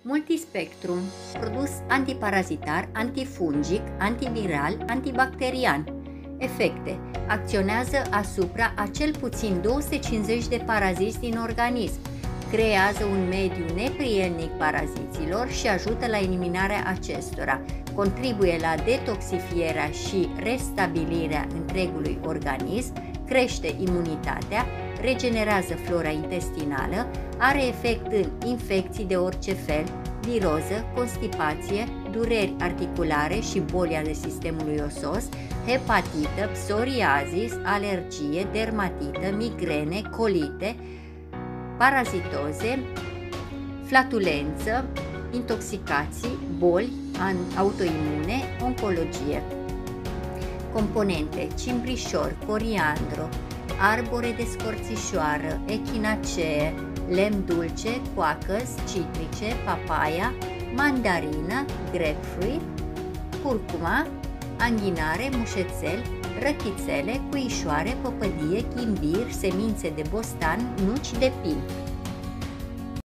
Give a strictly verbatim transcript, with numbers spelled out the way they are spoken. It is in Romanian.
Multispectrum, produs antiparazitar, antifungic, antiviral, antibacterian. Efecte: acționează asupra a cel puțin două sute cincizeci de paraziți din organism, creează un mediu neprielnic paraziților și ajută la eliminarea acestora, contribuie la detoxifierea și restabilirea întregului organism, crește imunitatea, regenerează flora intestinală, are efect în infecții de orice fel, viroză, constipație, dureri articulare și boli ale sistemului osos, hepatită, psoriazis, alergie, dermatită, migrene, colite, parazitoze, flatulență, intoxicații, boli autoimune, oncologie. Componente: cimbrișor, coriandru, arbore de scorțișoară, echinacee, lemn dulce, coacăs, citrice, papaya, mandarină, grapefruit, curcuma, anghinare, mușețel, răchițele, cuișoare, păpădie, ghimbir, semințe de bostan, nuci de pin.